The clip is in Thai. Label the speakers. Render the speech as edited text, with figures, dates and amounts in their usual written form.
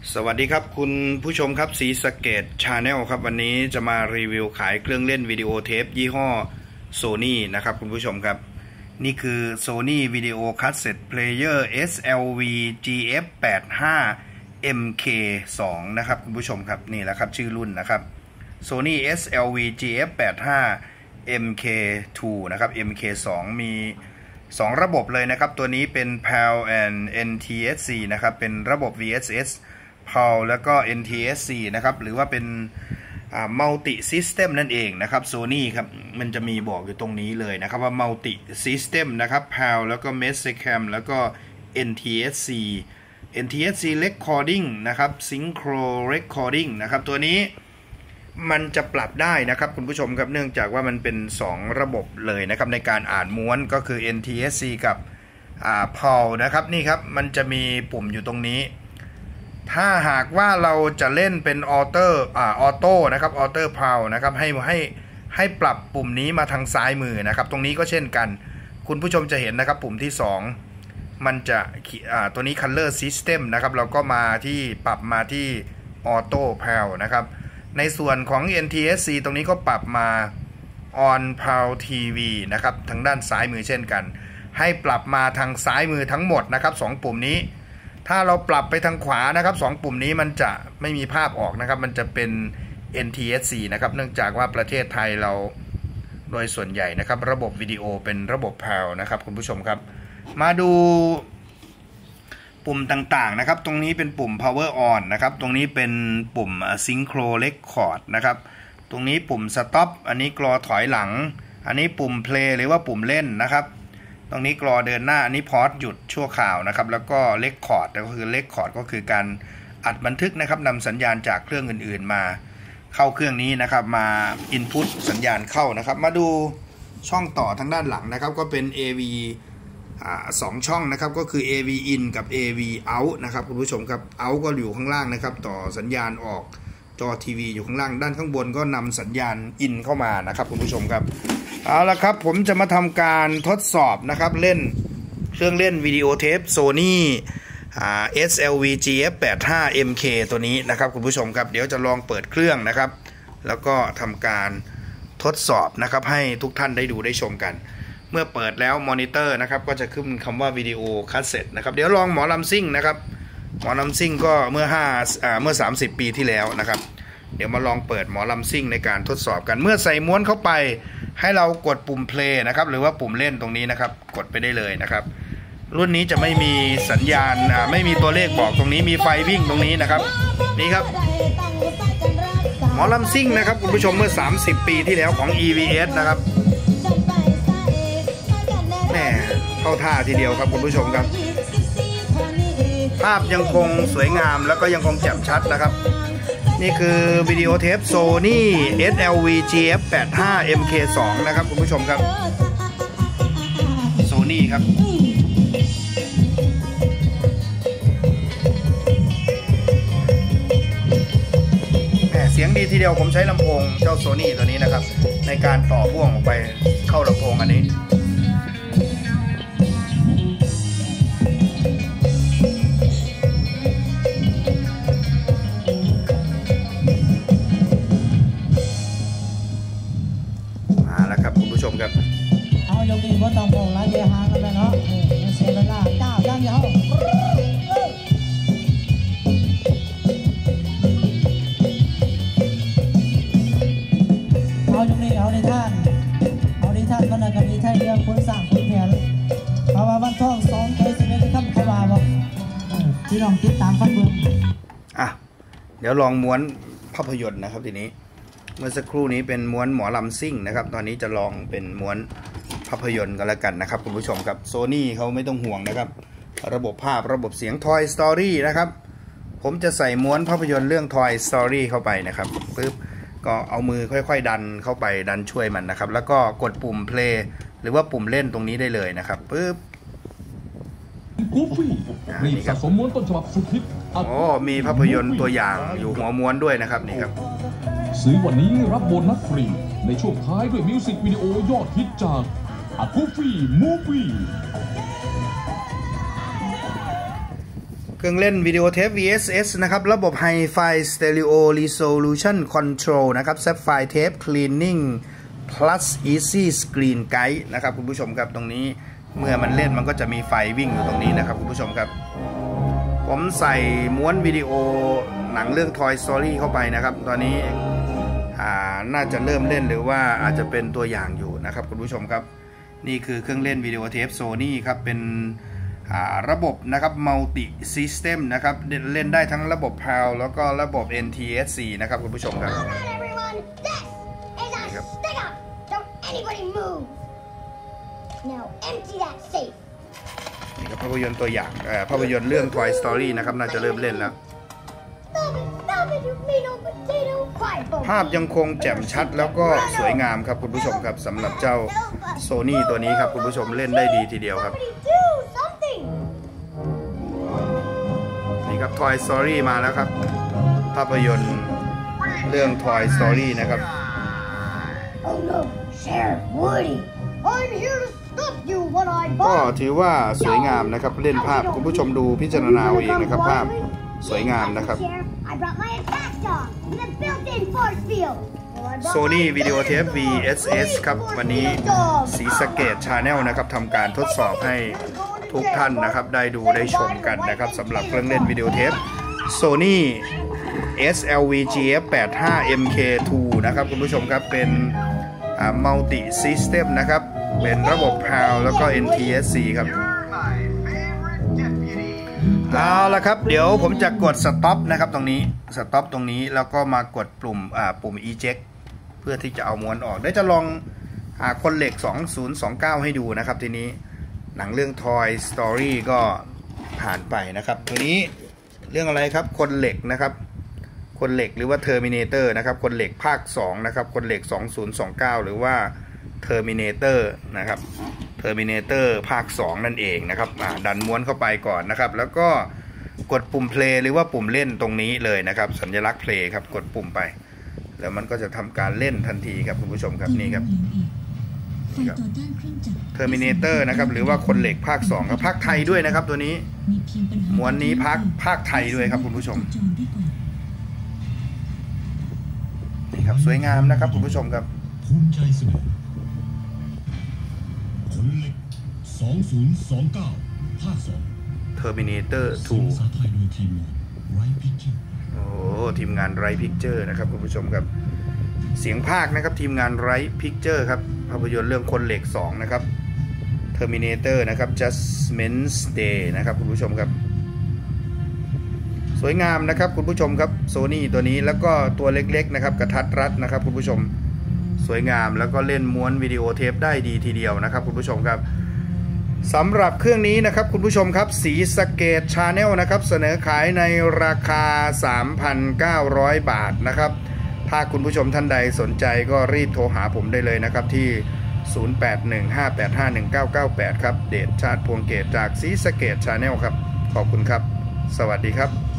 Speaker 1: สวัสดีครับคุณผู้ชมครับสีสะเกตชาแนลครับวันนี้จะมารีวิวขายเครื่องเล่นวิดีโอเทปยี่ห้อ Sony นะครับคุณผู้ชมครับนี่คือ Sony Video Cassette Player SLV GF85 MK2 นะครับคุณผู้ชมครับนี่แหละครับชื่อรุ่นนะครับ Sony SLV GF85 MK2 นะครับ MK2 มี2ระบบเลยนะครับตัวนี้เป็น PAL and NTSC นะครับเป็นระบบ VSS PAL แล้วก็ NTSC นะครับหรือว่าเป็นMulti System นั่นเองนะครับ Sony ครับมันจะมีบอกอยู่ตรงนี้เลยนะครับว่า Multi System นะครับ PAL แล้วก็ Mesecam แล้วก็ NTSC Recording นะครับ Synchro Recording นะครับตัวนี้มันจะปรับได้นะครับคุณผู้ชมครับเนื่องจากว่ามันเป็น2ระบบเลยนะครับในการอ่านม้วนก็คือ NTSC กับPAL นะครับนี่ครับมันจะมีปุ่มอยู่ตรงนี้ถ้าหากว่าเราจะเล่นเป็นออโต้นะครับออโต้PALนะครับให้ปรับปุ่มนี้มาทางซ้ายมือนะครับตรงนี้ก็เช่นกันคุณผู้ชมจะเห็นนะครับปุ่มที่2มันจะตัวนี้ Color System นะครับเราก็มาที่ปรับมาที่ออโต้PALนะครับในส่วนของ NTSC ตรงนี้ก็ปรับมา On PAL TV นะครับทางด้านซ้ายมือเช่นกันให้ปรับมาทางซ้ายมือทั้งหมดนะครับ2ปุ่มนี้ถ้าเราปรับไปทางขวานะครับ2ปุ่มนี้มันจะไม่มีภาพออกนะครับมันจะเป็น NTSC นะครับเนื่องจากว่าประเทศไทยเราโดยส่วนใหญ่นะครับระบบวิดีโอเป็นระบบ PAL นะครับคุณผู้ชมครับมาดูปุ่มต่างๆนะครับตรงนี้เป็นปุ่ม power on นะครับตรงนี้เป็นปุ่ม synchro record นะครับตรงนี้ปุ่ม stop อันนี้กรอถอยหลังอันนี้ปุ่ม play หรือว่าปุ่มเล่นนะครับตรงนี้กรอเดินหน้าอันนี้ pause หยุดชั่วคราวนะครับแล้วก็ record ก็คือ record ก็คือการอัดบันทึกนะครับนำสัญญาณจากเครื่องอื่นๆมาเข้าเครื่องนี้นะครับมา input สัญญาณเข้านะครับมาดูช่องต่อทางด้านหลังนะครับก็เป็น AV 2ช่องนะครับก็คือ AV in กับ AV out นะครับคุณผู้ชมครับ out ก็อยู่ข้างล่างนะครับต่อสัญญาณออกจอทีวีอยู่ข้างล่างด้านข้างบนก็นำสัญญาณ in เข้ามานะครับคุณผู้ชมครับเอาละครับผมจะมาทำการทดสอบนะครับเล่นเครื่องเล่นวิดีโอเทป Sony SLV GF85 MK ตัวนี้นะครับคุณผู้ชมครับเดี๋ยวจะลองเปิดเครื่องนะครับแล้วก็ทำการทดสอบนะครับให้ทุกท่านได้ดูได้ชมกันเมื่อเปิดแล้วมอนิเตอร์นะครับก็จะขึ้นคำว่าวิดีโอคัสเซ็ตนะครับเดี๋ยวลองหมอลำซิ่งนะครับหมอลำซิ่งก็เมื่อ30 ปีที่แล้วนะครับเดี๋ยวมาลองเปิดหมอลำซิ่งในการทดสอบกันเมื่อใส่ม้วนเข้าไปให้เรากดปุ่ม play นะครับหรือว่าปุ่มเล่นตรงนี้นะครับกดไปได้เลยนะครับรุ่นนี้จะไม่มีสัญญาณไม่มีตัวเลขบอกตรงนี้มีไฟวิ่งตรงนี้นะครับนี่ครับหมอลำซิ่งนะครับคุณผู้ชมเมื่อ30 ปีที่แล้วของ EVS นะครับแหมเข้าท่าทีเดียวครับคุณผู้ชมครับภาพยังคงสวยงามแล้วก็ยังคงแจ่มชัดนะครับนี่คือวิดีโอเทป Sony SLV GF85 MK2 นะครับคุณผู้ชมครับ Sony ครับเสียงดีทีเดียวผมใช้ลำโพงเจ้า Sony ตัวนี้นะครับในการต่อพ่วงออกไปเข้าลำโพงอันนี้มาแล้วครับคุณผู้ชมครับ
Speaker 2: เอายกนี้ก็ต้องโผล่ไล่เดียหางกันแล้วเนาะเสียเวลาก้าวย่างเดียวเอายกนี้เอาในท่านมันก็มีไทยเรื่องคนสร้างคนแผนเพราะว่าวันท่อง2 ใจ11คำขวาบอกที่ลองติดตามฟังเบิ่ง
Speaker 1: เดี๋ยวลองม้วนภาพยนตร์นะครับทีนี้เมื่อสักครู่นี้เป็นม้วนหมอลำซิ่งนะครับตอนนี้จะลองเป็นม้วนภาพยนตร์กันแล้วกันนะครับคุณผู้ชมครับ Sony เขาไม่ต้องห่วงนะครับระบบภาพระบบเสียง Toy Story นะครับผมจะใส่ม้วนภาพยนตร์เรื่อง Toy Story เข้าไปนะครับปึ๊บก็เอามือค่อยๆดันเข้าไปดันช่วยมันนะครับแล้วก็กดปุ่ม play หรือว่าปุ่มเล่นตรงนี้ได้เลยนะครับปึ๊บ
Speaker 3: รีบสะสมม้วนต้นฉบับสุดฮิต
Speaker 1: มีภาพยนตร์ตัวอย่างอยู่หัวม้วนด้วยนะครับนี่ครับ
Speaker 3: ซื้อวันนี้รับโบนัสฟรีในช่วงท้ายด้วยมิวสิกวิดีโอยอดฮิตจาก A Goofy Movie
Speaker 1: รื่องเล่นวิดีโอเทป VSS นะครับระบบ Hi-Fi Stereo Resolution Control นะครับ Sapphire Tape Cleaning Plus Easy Screen Guide นะครับคุณผู้ชมครับตรงนี้เมื่อมันเล่นมันก็จะมีไฟวิ่งอยู่ตรงนี้นะครับคุณผู้ชมครับผมใส่ม้วนวิดีโอหนังเรื่อง Toy Story เข้าไปนะครับตอนนี้น่าจะเริ่มเล่นหรือว่าอาจจะเป็นตัวอย่างอยู่นะครับคุณผู้ชมครับนี่คือเครื่องเล่นวิดีโอเทป Sony ครับเป็นระบบนะครับ Multi System นะครับเล่นได้ทั้งระบบ PAL แล้วก็ระบบ NTSC นะครับคุณผู้ชมครับนี่ครับภาพยนตร์ตัวอย่างภาพยนตร์เรื่อง Toy Story นะครับน่าจะเริ่มเล่นแล้วภาพยังคงแจ่มชัดแล้วก็สวยงามครับคุณผู้ชมครับสำหรับเจ้า Sony ตัวนี้ครับคุณผู้ชมเล่นได้ดีทีเดียวครับนี่ครับ Toy Story มาแล้วครับภาพยนตร์เรื่อง Toy Story นะครับก็ถือว่าสวยงามนะครับเล่นภาพคุณผู้ชมดูพิจารณาเอาเองนะครับภาพสวยงามนะครับ Sony Video Tape VSS ครับวันนี้ศรีสะเกษ Channel นะครับทำการทดสอบให้ทุกท่านนะครับได้ดูได้ชมกันนะครับสำหรับเครื่องเล่นวิดีโอเทป Sony SLVGF 85 MK2 นะครับคุณผู้ชมครับเป็นMulti System นะครับเป็นระบบ PAL แล้วก็ NTSC ครับเอาละครับเดี๋ยวผมจะกด Stop นะครับตรงนี้ Stop ตรงนี้แล้วก็มากดปุ่ม Eject เพื่อที่จะเอาม้วนออกเดี๋ยวจะลองคนเหล็ก 2029 ให้ดูนะครับทีนี้หนังเรื่อง Toy Story ก็ผ่านไปนะครับตัวนี้เรื่องอะไรครับคนเหล็กนะครับคนเหล็กหรือว่า Terminator นะครับคนเหล็กภาค2นะครับคนเหล็ก 2029 หรือว่า Terminator นะครับ Terminator ภาค2นั่นเองนะครับดันม้วนเข้าไปก่อนนะครับแล้วก็กดปุ่ม play หรือว่าปุ่มเล่นตรงนี้เลยนะครับสัญลักษณ์ play ครับกดปุ่มไปแล้วมันก็จะทำการเล่นทันทีครับคุณผู้ชมครับนี่ครับTerminator นะครับหรือว่าคนเหล็กภาค2ครับภาคไทยด้วยนะครับตัวนี้ม้วนนี้ภาคไทยด้วยครับคุณผู้ชมนี่ครับสวยงามนะครับคุณผู้ชมครับ
Speaker 4: ภูมิใจเสนอคนเหล็ก 2029 ภาค 2
Speaker 1: Terminator 2
Speaker 4: ภาษาไทยโดยทีมงานไรพิกเจอร์
Speaker 1: โอ้ทีมงานไรพิกเจอร์นะครับคุณผู้ชมครับเสียงภาคนะครับทีมงานไรพิกเจอร์ครับภาพยนตร์เรื่องคนเหล็ก2นะครับ Terminator นะครับ Judgment Day นะครับคุณผู้ชมครับสวยงามนะครับคุณผู้ชมครับ Sony ตัวนี้แล้วก็ตัวเล็กๆนะครับกระทัดรัดนะครับคุณผู้ชมสวยงามแล้วก็เล่นม้วนวิดีโอเทปได้ดีทีเดียวนะครับคุณผู้ชมครับสำหรับเครื่องนี้นะครับคุณผู้ชมครับศรีสะเกษ Channel นะครับเสนอขายในราคา 3,900 บาทนะครับถ้าคุณผู้ชมท่านใดสนใจก็รีบโทรหาผมได้เลยนะครับที่ 0815851998 ครับเดชชาติพวงเกตจากศรีสะเกษ Channel ครับขอบคุณครับสวัสดีครับ